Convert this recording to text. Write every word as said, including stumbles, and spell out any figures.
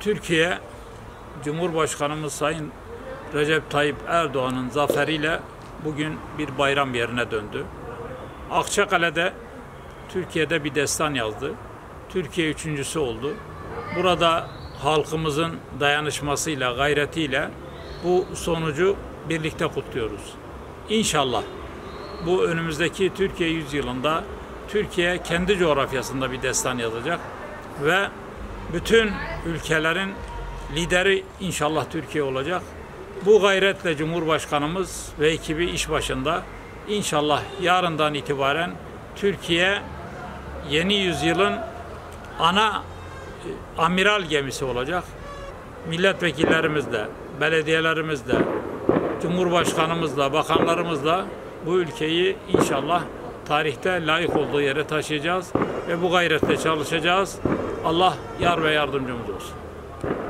Türkiye, Cumhurbaşkanımız Sayın Recep Tayyip Erdoğan'ın zaferiyle bugün bir bayram yerine döndü. Akçakale'de Türkiye'de bir destan yazdı. Türkiye üçüncüsü oldu. Burada halkımızın dayanışmasıyla, gayretiyle bu sonucu birlikte kutluyoruz. İnşallah bu önümüzdeki Türkiye yüzyılında Türkiye kendi coğrafyasında bir destan yazacak ve bütün ülkelerin lideri inşallah Türkiye olacak. Bu gayretle Cumhurbaşkanımız ve ekibi iş başında. İnşallah yarından itibaren Türkiye yeni yüzyılın ana amiral gemisi olacak. Milletvekillerimizle, belediyelerimizle, Cumhurbaşkanımızla, bakanlarımızla bu ülkeyi inşallah tarihte layık olduğu yere taşıyacağız ve bu gayretle çalışacağız. Allah yar ve yardımcımız olsun.